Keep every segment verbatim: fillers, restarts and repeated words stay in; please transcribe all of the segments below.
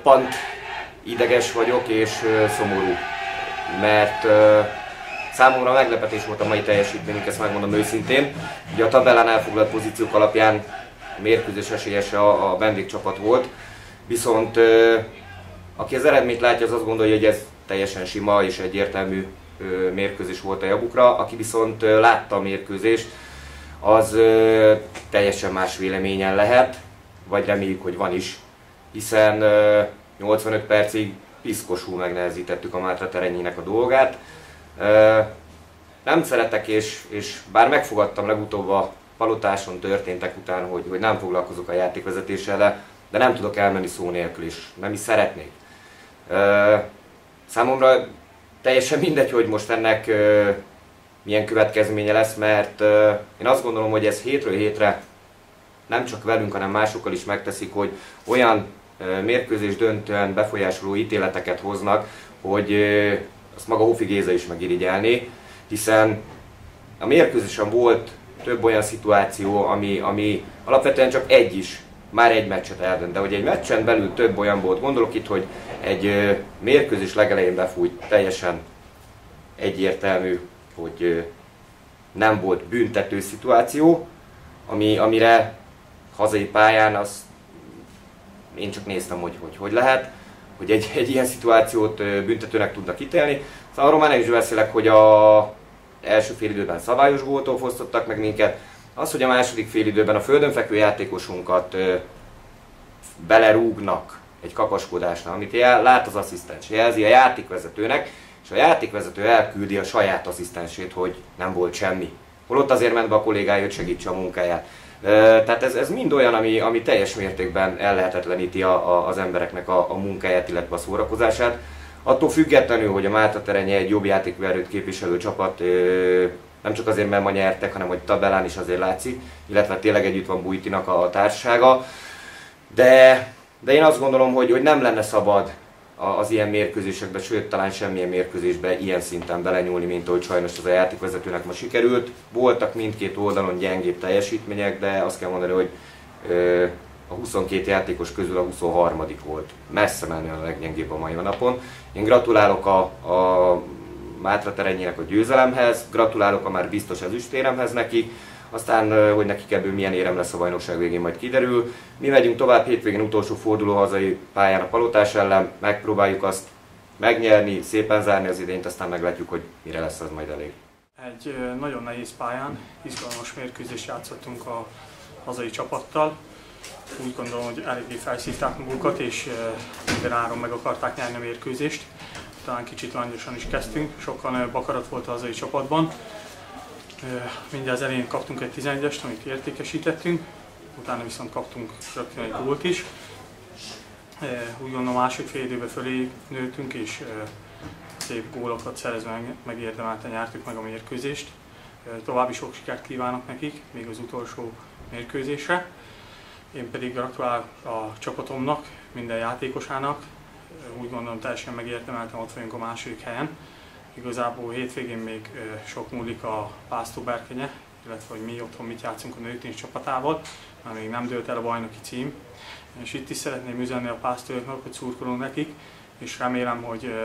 roppant ideges vagyok és szomorú, mert számomra meglepetés volt a mai teljesítményünk, ezt megmondom őszintén. Ugye a tabellán elfoglalt pozíciók alapján mérkőzés esélyese a, a vendégcsapat volt, viszont aki az eredményt látja, az azt gondolja, hogy ez teljesen sima és egyértelmű mérkőzés volt a javukra. Aki viszont látta a mérkőzést, az teljesen más véleményen lehet, vagy reméljük, hogy van is, hiszen nyolcvanöt percig piszkosul megnehezítettük a Mátra Terenjének a dolgát. Nem szeretek, és, és bár megfogadtam legutóbb a Palotáson történtek után, hogy, hogy nem foglalkozok a játékvezetéssel, de nem tudok elmenni szó nélkül, és nem is szeretnék. Számomra teljesen mindegy, hogy most ennek milyen következménye lesz, mert én azt gondolom, hogy ez hétről hétre nem csak velünk, hanem másokkal is megteszik, hogy olyan mérkőzés döntően befolyásoló ítéleteket hoznak, hogy azt maga Hofi Géza is megirigyelné, hiszen a mérkőzésen volt több olyan szituáció, ami, ami alapvetően csak egy is, már egy meccset eldönt, de hogy egy meccsen belül több olyan volt, gondolok itt, hogy egy mérkőzés legelején befújt, teljesen egyértelmű, hogy nem volt büntető szituáció, ami, amire hazai pályán azt én csak néztem, hogy hogy, hogy lehet, hogy egy, egy ilyen szituációt büntetőnek tudnak ítélni. Szóval arról már nem is beszélek, hogy a első félidőben szabályos góltól fosztottak meg minket. Az, hogy a második félidőben a földön fekvő játékosunkat belerúgnak egy kakaskodásnál, amit jel, lát az asszisztens, jelzi a játékvezetőnek, és a játékvezető elküldi a saját asszisztensét, hogy nem volt semmi. Holott azért ment be a kollégája, hogy segítse a munkáját. Tehát ez, ez mind olyan, ami, ami teljes mértékben ellehetetleníti a, a, az embereknek a, a munkáját, illetve a szórakozását. Attól függetlenül, hogy a Mátra Terenye egy jobb játékverőt képviselő csapat, nem csak azért, mert ma nyertek, hanem hogy tabellán is azért látszik, illetve tényleg együtt van Bújtinak a társasága. De, de én azt gondolom, hogy, hogy nem lenne szabad az ilyen mérkőzésekbe, sőt talán semmilyen mérkőzésbe ilyen szinten belenyúlni, mint ahogy sajnos az a játékvezetőnek ma sikerült. Voltak mindkét oldalon gyengébb teljesítmények, de azt kell mondani, hogy a huszonkét játékos közül a huszonharmadik volt. Messze menően a leggyengébb a mai napon. Én gratulálok a, a Mátra Terenjének a győzelemhez, gratulálok a már biztos ezüstéremhez neki, aztán, hogy nekik ebből milyen érem lesz a bajnokság végén, majd kiderül. Mi megyünk tovább, hétvégén utolsó forduló hazai pályán a Palotás ellen, megpróbáljuk azt megnyerni, szépen zárni az idényt, aztán meglátjuk, hogy mire lesz az majd elég. Egy nagyon nehéz pályán, izgalmas mérkőzést játszottunk a hazai csapattal. Úgy gondolom, hogy eléggé felszívták magukat, és minden áron meg akarták nyerni a mérkőzést. Talán kicsit langyosan is kezdtünk, sokkal nagyobb akarat volt a hazai csapatban. Mindjárt az elején kaptunk egy tizenegyest, amit értékesítettünk, utána viszont kaptunk rögtön egy gólt is. Úgy gondolom, a második fél időben fölé nőttünk, és szép gólokat szerezve megérdemelten nyertük meg a mérkőzést. További sok sikert kívánok nekik, még az utolsó mérkőzésre. Én pedig gratulálok a csapatomnak, minden játékosának. Úgy gondolom, teljesen megérdemelten ott vagyunk a második helyen. Igazából hétvégén még sok múlik a pásztóberkenye, illetve hogy mi otthon mit játszunk a nőtényi csapatával, mert még nem dőlt el a bajnoki cím. És itt is szeretném üzenni a pásztoroknak, hogy szurkolunk nekik, és remélem, hogy ö,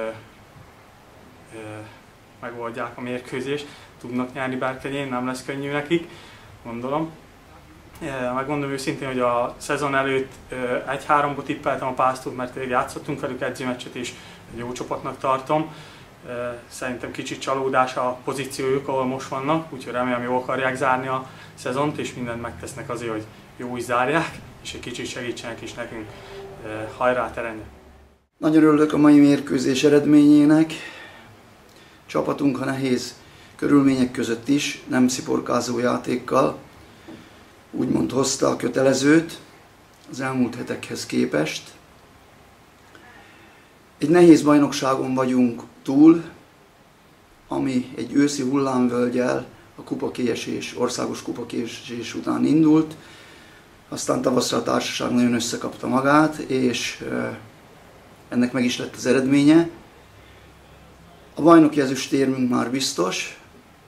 ö, megoldják a mérkőzést. Tudnak nyerni Berkenyén, nem lesz könnyű nekik, gondolom. Megmondom őszintén, hogy a szezon előtt egy háromba tippeltem a Pásztót, mert játszottunk velük edzőmeccset, és jó csapatnak tartom. Szerintem kicsit csalódás a pozíciójuk, ahol most vannak, úgyhogy remélem jól akarják zárni a szezont, és mindent megtesznek azért, hogy jó is zárják, és egy kicsit segítsenek is nekünk. Hajrá Terenye! Nagyon örülök a mai mérkőzés eredményének. Csapatunk a nehéz körülmények között is, nem sziporkázó játékkal, úgymond hozta a kötelezőt az elmúlt hetekhez képest. Egy nehéz bajnokságon vagyunk túl, ami egy őszi hullámvölgyel a kupakiesés, országos kupakiesés után indult. Aztán tavasszal a társaság nagyon összekapta magát, és ennek meg is lett az eredménye. A bajnoki ezüstérmünk már biztos.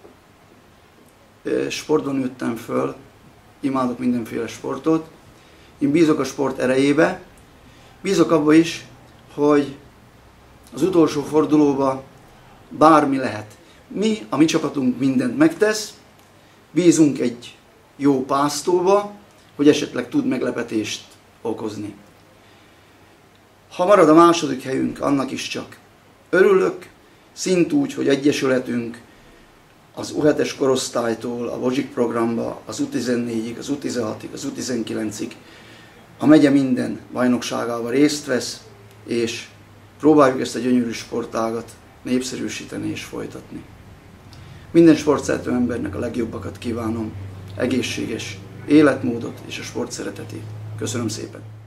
Sporton nőttem föl, imádok mindenféle sportot. Én bízok a sport erejébe, bízok abba is, hogy az utolsó fordulóban bármi lehet. Mi, a mi csapatunk mindent megtesz, bízunk egy jó pásztóba, hogy esetleg tud meglepetést okozni. Ha marad a második helyünk, annak is csak örülök, szint úgy, hogy egyesületünk az U hetes korosztálytól a Bodzsik programba, az U tizennégyig, az U tizenhatig, az U tizenkilencig a megye minden bajnokságában részt vesz, és próbáljuk ezt a gyönyörű sportágat népszerűsíteni és folytatni. Minden sportszerető embernek a legjobbakat kívánom, egészséges életmódot és a sport szeretetét. Köszönöm szépen!